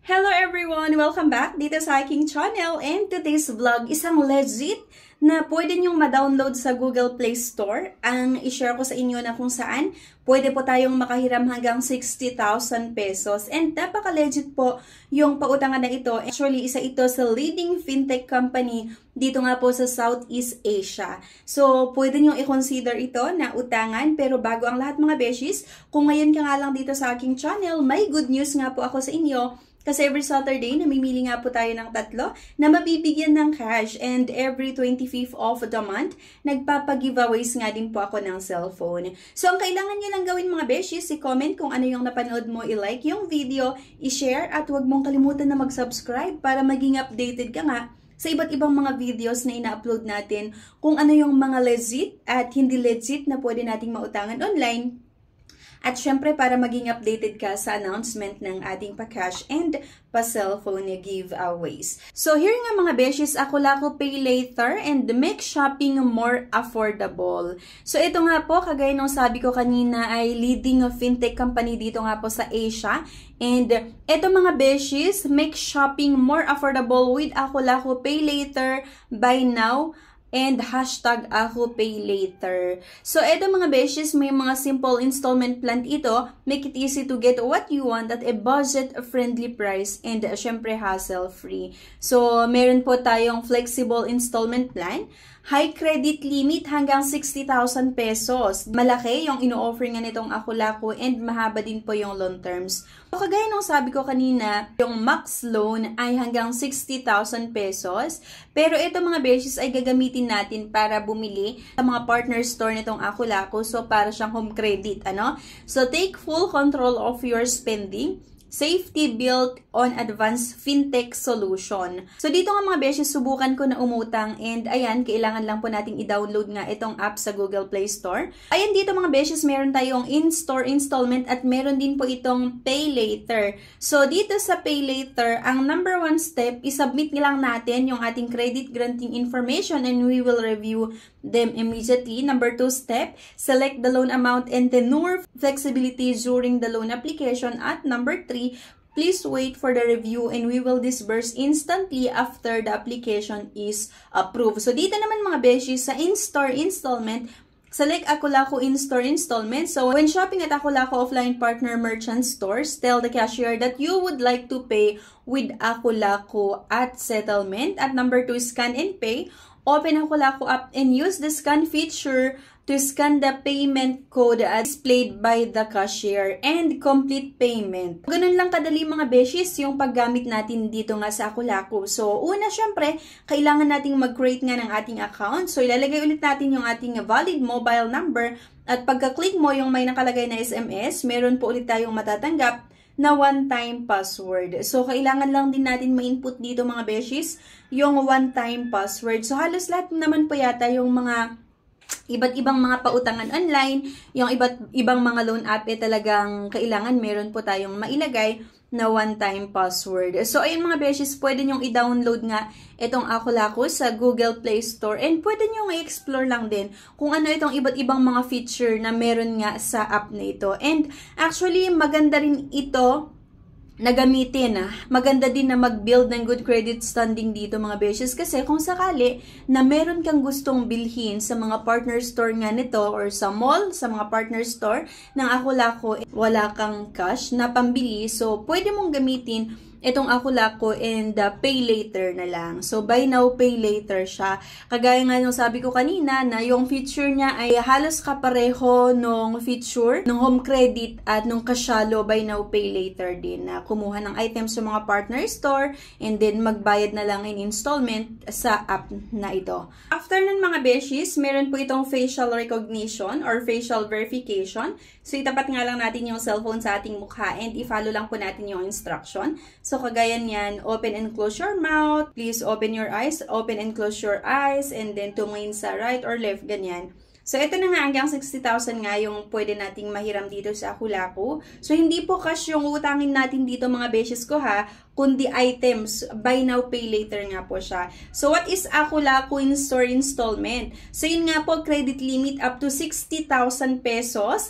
Hello everyone! Welcome back dito sa aking channel, and today's vlog, isang legit na pwede nyong ma-download sa Google Play Store. Ang i-share ko sa inyo na kung saan pwede po tayong makahiram hanggang 60,000 pesos. And napaka-legit po yung pautangan na ito. Actually, isa ito sa leading fintech company dito nga po sa Southeast Asia. So, pwede nyo i-consider ito na utangan. Pero bago ang lahat mga beshies, kung ngayon ka nga lang dito sa aking channel, may good news nga po ako sa inyo. Kasi every Saturday, namimili nga po tayo ng tatlo na mabibigyan ng cash. And every 25th of the month, nagpapag-giveaways nga din po ako ng cellphone. So, ang kailangan nyo lang gawin mga beshies, i-comment kung ano yung napanood mo, i-like yung video, i-share, at huwag mong kalimutan na mag-subscribe para maging updated ka nga sa iba't ibang mga videos na ina-upload natin, kung ano yung mga legit at hindi legit na pwede nating mautangan online. At syempre, para maging updated ka sa announcement ng ating pa-cash and pa-cellphone giveaways. So, here nga mga beshies, Ako-Lako Pay Later and make shopping more affordable. So, ito nga po, kagaya nung sabi ko kanina, ay leading fintech company dito nga po sa Asia. And ito mga beshies, make shopping more affordable with Ako-Lako Pay Later, buy now, and hashtag AkoPayLater. So, eto mga beshies, may mga simple installment plan ito. Make it easy to get what you want at a budget-friendly price and syempre hassle-free. So, meron po tayong flexible installment plan. High credit limit hanggang 60,000 pesos. Malaki yung ino-offer nga nitong Ako-Lako and mahaba din po yung loan terms. So, kagaya nung sabi ko kanina, yung max loan ay hanggang 60,000 pesos. Pero ito mga beshies ay gagamitin natin para bumili sa mga partner store nitong Ako-Lako. So, para siyang home credit, ano? So, take full control of your spending. Safety built on advanced fintech solution. So, dito nga mga beshes, subukan ko na umutang and ayan, kailangan lang po nating i-download nga itong app sa Google Play Store. Ayan, dito mga beshes, meron tayong in-store installment at meron din po itong Pay Later. So, dito sa Pay Later, ang number 1 step, isubmit lang natin yung ating credit granting information and we will review them immediately. Number 2 step, select the loan amount and tenure flexibility during the loan application. At number 3, please wait for the review and we will disburse instantly after the application is approved. So, dito naman mga beshies, sa in-store installment, select Ako-Lako in-store installment. So, when shopping at Ako-Lako offline partner merchant stores, tell the cashier that you would like to pay with Ako-Lako at settlement. At number 2, scan and pay. Open Ako-Lako app and use the scan feature to scan the payment code displayed by the cashier and complete payment. Ganun lang kadali mga beshies yung paggamit natin dito nga sa Ako-Lako. So, una syempre, kailangan nating mag-create nga ng ating account. So, ilalagay ulit natin yung ating valid mobile number at pagka-click mo yung may nakalagay na SMS, meron po ulit tayong matatanggap na one-time password. So, kailangan lang din natin ma-input dito mga beshies yung one-time password. So, halos lahat naman po yata yung mga iba't ibang mga pautangan online, yung iba't ibang mga loan app talagang kailangan meron po tayong mailagay na one-time password. So, ayun mga beshies, pwede nyong i-download nga itong Ako-Lako sa Google Play Store and pwede nyong i-explore lang din kung ano itong iba't ibang mga feature na meron nga sa app na ito. And actually, maganda rin ito na gamitin. Maganda din na mag-build ng good credit standing dito mga beshies kasi kung sakali na meron kang gustong bilhin sa mga partner store nga nito or sa mall, sa mga partner store ng Ako-Lako, wala kang cash na pambili, so pwede mong gamitin itong Ako-Lako and Pay Later na lang. So, buy now, pay later siya. Kagaya nga nung sabi ko kanina na yung feature niya ay halos kapareho nung feature nung home credit at nung kasyalo buy now, pay later din na kumuha ng items sa mga partner store and then magbayad na lang in installment sa app na ito. After nun mga beshies, meron po itong facial recognition or facial verification. So, itapat nga lang natin yung cellphone sa ating mukha and i-follow lang po natin yung instruction. So, kagaya niyan, open and close your mouth. Please open your eyes. Open and close your eyes. And then, tumingin sa right or left. Ganyan. So, ito na nga, hanggang 60,000 nga yung pwede nating mahiram dito sa Ako-Lako. So, hindi po cash yung utangin natin dito mga beshes ko ha, kundi items. Buy now, pay later nga po siya. So, what is Ako-Lako in-store installment? So, yun nga po, credit limit up to 60,000 pesos.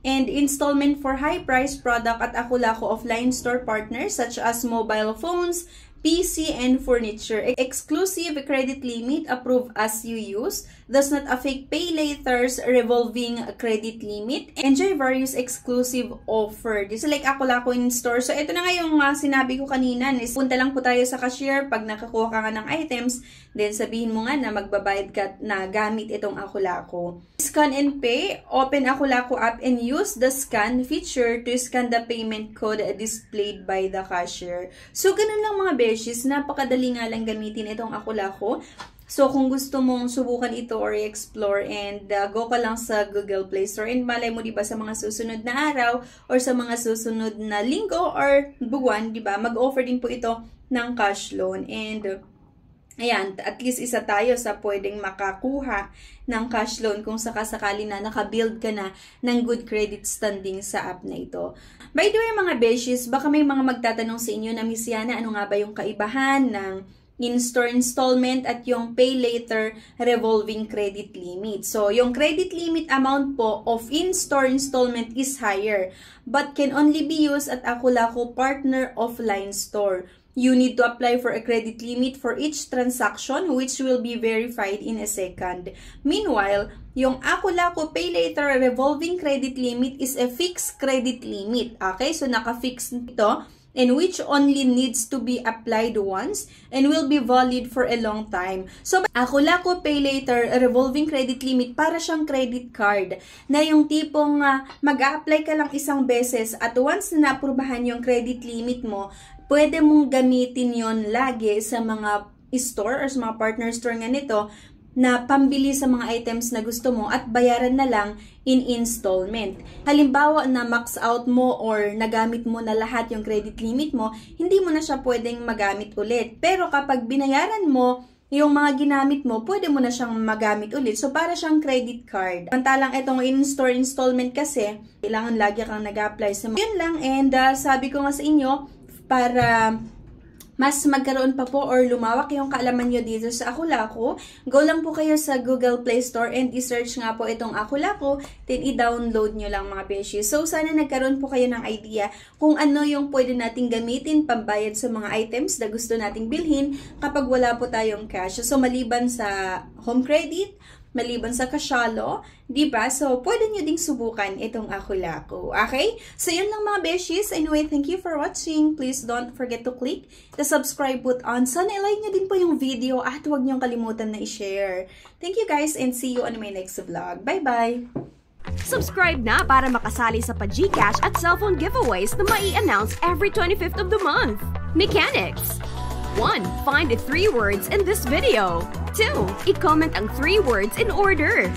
and installment for high-price product at Aku-Laku offline store partners such as mobile phones, PC, and furniture. Exclusive credit limit approved as you use. Does not affect pay later's revolving credit limit. Enjoy various exclusive offer. Just like Aku-Laku in store. So, ito na nga yung sinabi ko kanina. Punta lang po tayo sa cashier. Pag nakakuha ka nga ng items, then sabihin mo nga na magbabayad ka na gamit itong Aku-Laku. Scan and pay. Open Aku-Laku app and use the scan feature to scan the payment code displayed by the cashier. So, ganun lang mga besties. Napakadali nga lang gamitin itong Aku-Laku. So, kung gusto mong subukan ito or explore and go ka lang sa Google Play Store and malay mo, diba, sa mga susunod na araw or sa mga susunod na linggo or buwan, diba, mag-offer din po ito ng cash loan. And, ayan, at least isa tayo sa pwedeng makakuha ng cash loan kung sakasakali na nakabuild ka na ng good credit standing sa app na ito. By the way, mga beshies, baka may mga magtatanong sa inyo na, Miss Yana, ano nga ba yung kaibahan ng in-store installment at yung pay later revolving credit limit. So, yung credit limit amount po of in-store installment is higher but can only be used at Aku-Laku partner offline store. You need to apply for a credit limit for each transaction which will be verified in a second. Meanwhile, yung Aku-Laku Pay Later revolving credit limit is a fixed credit limit. Okay? So, naka-fix ito and which only needs to be applied once and will be valid for a long time. So, Aku-Laku Pay Later revolving credit limit para siyang credit card na yung tipong mag-a-apply ka lang isang beses at once na naaprubahan yung credit limit mo, pwede mong gamitin yon lagi sa mga store or sa mga partner store nga nito na pambili sa mga items na gusto mo at bayaran na lang in installment. Halimbawa na max out mo or nagamit mo na lahat yung credit limit mo, hindi mo na siya pwedeng magamit ulit. Pero kapag binayaran mo yung mga ginamit mo, pwede mo na siyang magamit ulit. So, para siyang credit card. Pantalang itong in-store installment kasi, kailangan lagi kang nag-apply sa mga. Yun lang, and sabi ko nga sa inyo, para mas magkaroon pa po or lumawak yung kaalaman nyo dito sa Aku-Laku, go lang po kayo sa Google Play Store and i-search nga po itong Aku-Laku, then i-download nyo lang mga beshi. So, sana nagkaroon po kayo ng idea kung ano yung pwede nating gamitin pambayad sa mga items na gusto nating bilhin kapag wala po tayong cash. So, maliban sa home credit, maliban sa kasyalo, diba? So, pwede nyo ding subukan itong Aku-Laku. Okay? So, yun lang mga beshies. Anyway, thank you for watching. Please don't forget to click the subscribe button. Sana i-like nyo din po yung video at huwag nyo kalimutan na i-share. Thank you guys and see you on my next vlog. Bye-bye! Subscribe na para makasali sa pa-GCash at cellphone giveaways na mai-announce every 25th of the month. Mechanics! 1. Find the 3 words in this video. 2. I-comment ang 3 words in order.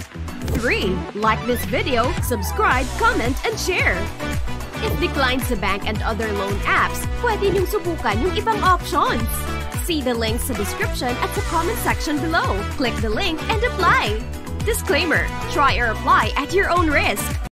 3. Like this video, subscribe, comment, and share. If declined sa bank and other loan apps, pwede niyong subukan yung ibang options. See the links sa description at sa comment section below. Click the link and apply. Disclaimer: try or apply at your own risk.